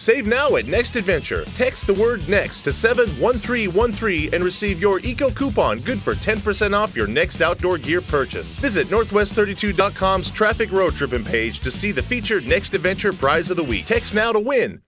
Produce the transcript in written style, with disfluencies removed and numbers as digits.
Save now at Next Adventure. Text the word NEXT to 71313 and receive your eco coupon good for 10% off your next outdoor gear purchase. Visit Northwest32.com's traffic road tripping page to see the featured Next Adventure prize of the week. Text now to win.